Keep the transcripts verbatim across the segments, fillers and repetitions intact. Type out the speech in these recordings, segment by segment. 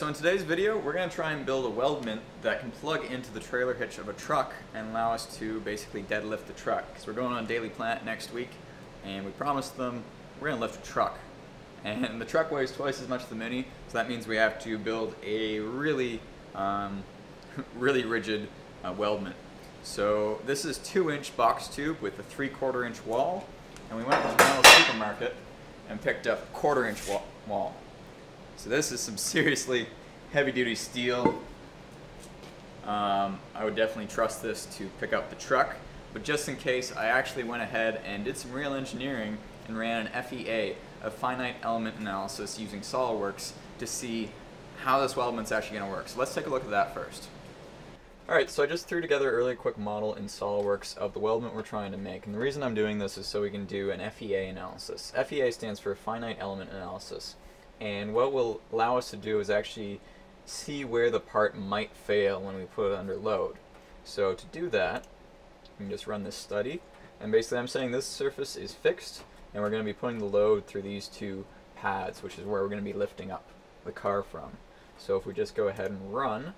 so in today's video, we're going to try and build a weldment that can plug into the trailer hitch of a truck and allow us to basically deadlift the truck. Because we're going on Daily Plant next week, and we promised them we're going to lift a truck. And the truck weighs twice as much as the Mini, so that means we have to build a really, um, really rigid uh, weldment. So this is two inch box tube with a three quarter inch wall, and we went to the Menlo supermarket and picked up quarter inch wa wall. So this is some seriously heavy duty steel. Um, I would definitely trust this to pick up the truck, but just in case, I actually went ahead and did some real engineering and ran an F E A, a finite element analysis using SOLIDWORKS to see how this weldment's actually going to work. So let's take a look at that first. Alright, so I just threw together a really quick model in SOLIDWORKS of the weldment we're trying to make, and the reason I'm doing this is so we can do an F E A analysis. F E A stands for finite element analysis, and what will allow us to do is actually see where the part might fail when we put it under load. So to do that, we can just run this study, and basically I'm saying this surface is fixed, and we're going to be putting the load through these two pads, which is where we're going to be lifting up the car from. So if we just go ahead and run,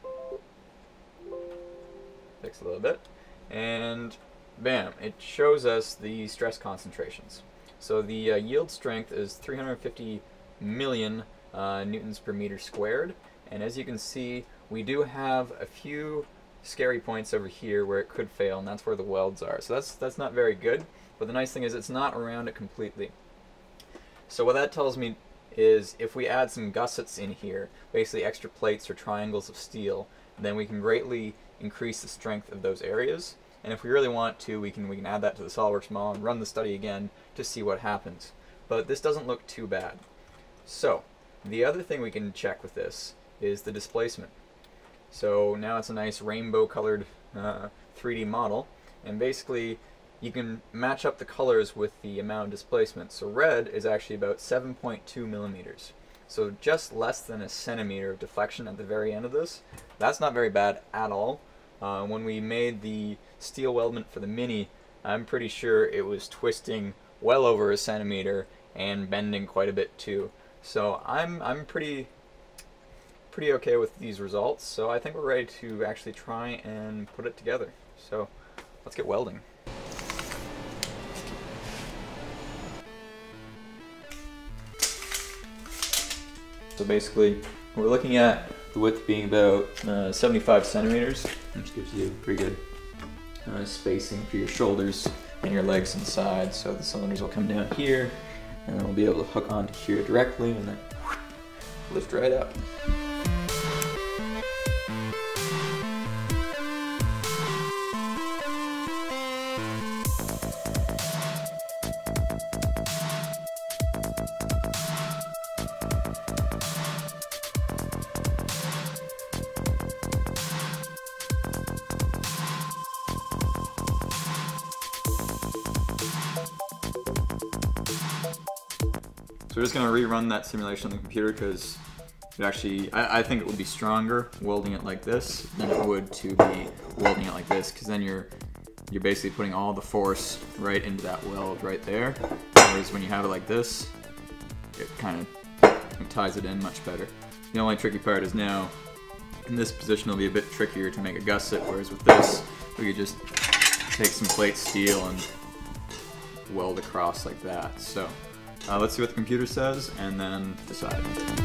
fix a little bit, and bam, it shows us the stress concentrations. So the uh, yield strength is three hundred fifty million uh, newtons per meter squared, and as you can see, we do have a few scary points over here where it could fail, and that's where the welds are. So that's that's not very good, but the nice thing is it's not around it completely. So what that tells me is if we add some gussets in here, basically extra plates or triangles of steel, then we can greatly increase the strength of those areas. And if we really want to, we can we can add that to the SOLIDWORKS model and run the study again to see what happens. But this doesn't look too bad. So the other thing we can check with this is the displacement. So now it's a nice rainbow colored uh, three D model, and basically you can match up the colors with the amount of displacement. So red is actually about seven point two millimeters. So just less than a centimeter of deflection at the very end of this. That's not very bad at all. Uh, when we made the steel weldment for the Mini, I'm pretty sure it was twisting well over a centimeter and bending quite a bit too. So I'm I'm pretty pretty okay with these results. So I think we're ready to actually try and put it together. So let's get welding. So basically, we're looking at the width being about uh, seventy-five centimeters, which gives you pretty good uh, spacing for your shoulders and your legs inside. So the cylinders will come down here, and then we'll be able to hook onto here directly, and then lift right up. So we're just going to rerun that simulation on the computer because it actually, I, I think it would be stronger welding it like this than it would to be welding it like this, because then you're you're basically putting all the force right into that weld right there. Whereas when you have it like this, it kind of ties it in much better. The only tricky part is now in this position it'll be a bit trickier to make a gusset, whereas with this we could just take some plate steel and weld across like that. So. Uh, let's see what the computer says, and then decide.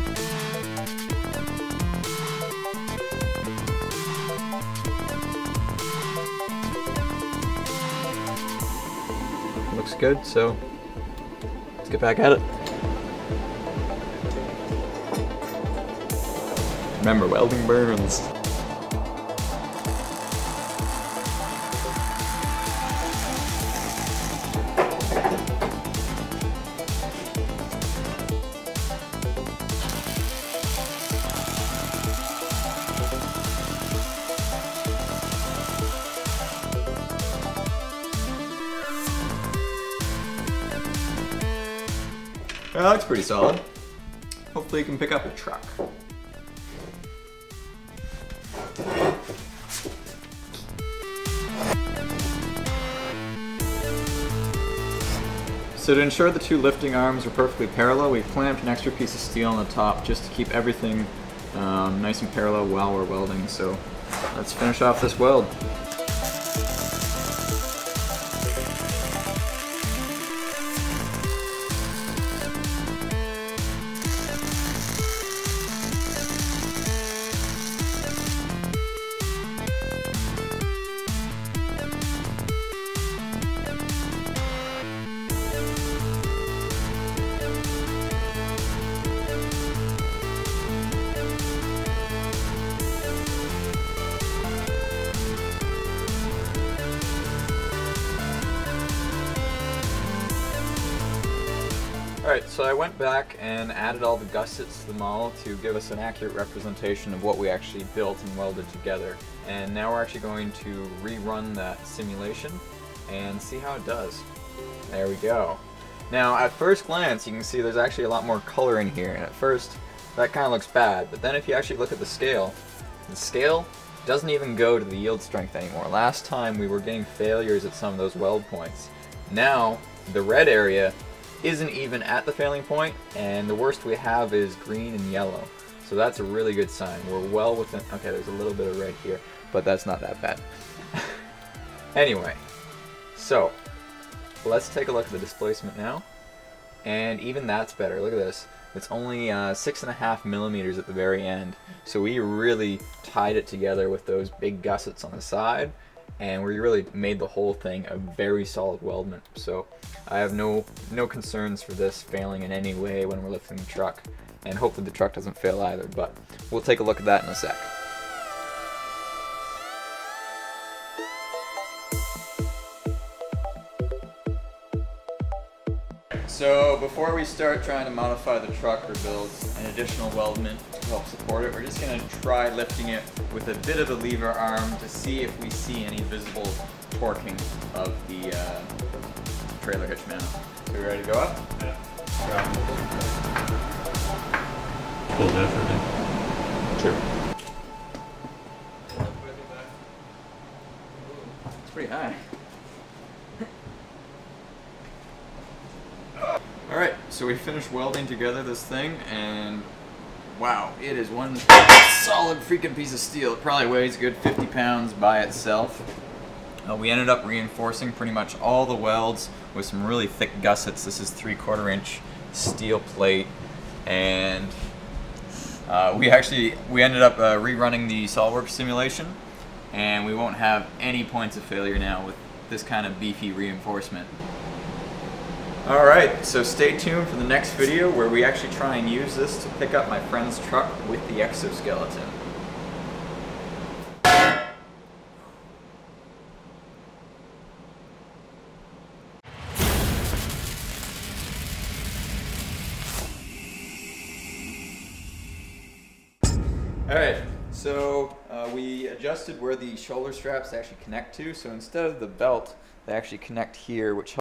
Looks good, so let's get back at it. Remember, welding burns. That looks pretty solid. Hopefully you can pick up a truck. So to ensure the two lifting arms are perfectly parallel, we clamped an extra piece of steel on the top just to keep everything um, nice and parallel while we're welding. So let's finish off this weld. Alright, so I went back and added all the gussets to the model to give us an accurate representation of what we actually built and welded together. And now we're actually going to rerun that simulation and see how it does. There we go. Now at first glance you can see there's actually a lot more color in here, and at first that kind of looks bad, but then if you actually look at the scale, the scale doesn't even go to the yield strength anymore. Last time we were getting failures at some of those weld points. Now the red area isn't even at the failing point, and the worst we have is green and yellow. So that's a really good sign. We're well within, okay, there's a little bit of red here, but that's not that bad. Anyway, so let's take a look at the displacement now, and even that's better. Look at this. It's only uh, six and a half millimeters at the very end. So we really tied it together with those big gussets on the side, and we really made the whole thing a very solid weldment. So I have no no concerns for this failing in any way when we're lifting the truck, and hopefully the truck doesn't fail either, but we'll take a look at that in a sec. So before we start trying to modify the truck or build an additional weldment to help support it, we're just going to try lifting it with a bit of the lever arm to see if we see any visible torquing of the uh, trailer hitch mount. So we ready to go up? Yeah. Pull that for me. Sure. It's pretty high. Alright, so we finished welding together this thing, and wow, it is one solid freaking piece of steel. It probably weighs a good fifty pounds by itself. Uh, we ended up reinforcing pretty much all the welds with some really thick gussets. This is three quarter inch steel plate, and uh, we actually we ended up uh, rerunning the SOLIDWORKS simulation, and we won't have any points of failure now with this kind of beefy reinforcement. Alright, so stay tuned for the next video where we actually try and use this to pick up my friend's truck with the exoskeleton. Alright, so uh, we adjusted where the shoulder straps actually connect to, so instead of the belt, they actually connect here, which